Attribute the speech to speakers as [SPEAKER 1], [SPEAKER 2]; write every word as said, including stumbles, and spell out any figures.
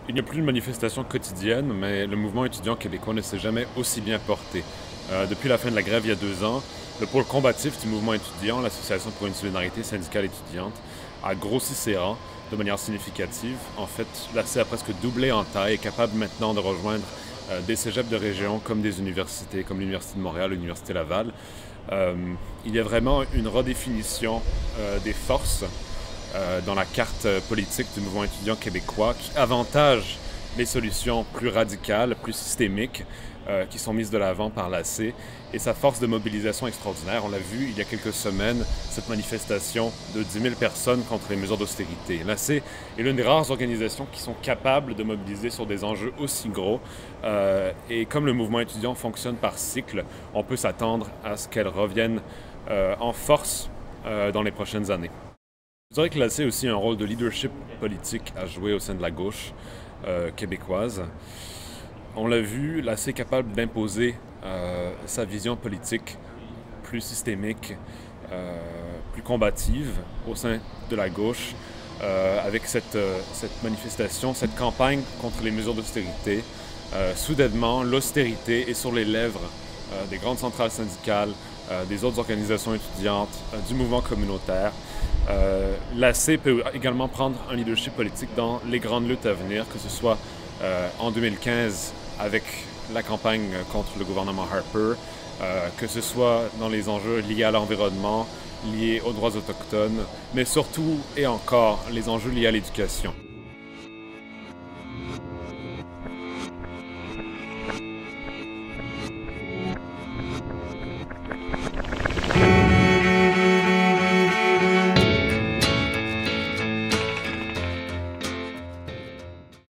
[SPEAKER 1] Il n'y a plus de manifestations quotidiennes, mais le mouvement étudiant québécois ne s'est jamais aussi bien porté. Euh, depuis la fin de la grève il y a deux ans, le pôle combatif du mouvement étudiant, l'Association pour une solidarité syndicale étudiante, a grossi ses rangs de manière significative. En fait, l'A C a presque doublé en taille et est capable maintenant de rejoindre euh, des cégeps de région comme des universités, comme l'Université de Montréal, l'Université Laval. Euh, il y a vraiment une redéfinition euh, des forces euh, dans la carte politique du mouvement étudiant québécois qui avantage les solutions plus radicales, plus systémiques euh, qui sont mises de l'avant par l'A C et sa force de mobilisation extraordinaire. On l'a vu il y a quelques semaines, cette manifestation de dix mille personnes contre les mesures d'austérité. L'A C est l'une des rares organisations qui sont capables de mobiliser sur des enjeux aussi gros euh, et comme le mouvement étudiant fonctionne par cycle, on peut s'attendre à ce qu'elle revienne euh, en force euh, dans les prochaines années. Je dirais que l'A C a aussi un rôle de leadership politique à jouer au sein de la gauche euh, québécoise. On l'a vu, l'A C est capable d'imposer euh, sa vision politique plus systémique, euh, plus combative au sein de la gauche, euh, avec cette, euh, cette manifestation, cette campagne contre les mesures d'austérité. Euh, soudainement, l'austérité est sur les lèvres euh, des grandes centrales syndicales, euh, des autres organisations étudiantes, euh, du mouvement communautaire. Euh, L'A C peut également prendre un leadership politique dans les grandes luttes à venir, que ce soit euh, en deux mille quinze avec la campagne contre le gouvernement Harper, euh, que ce soit dans les enjeux liés à l'environnement, liés aux droits autochtones, mais surtout et encore les enjeux liés à l'éducation.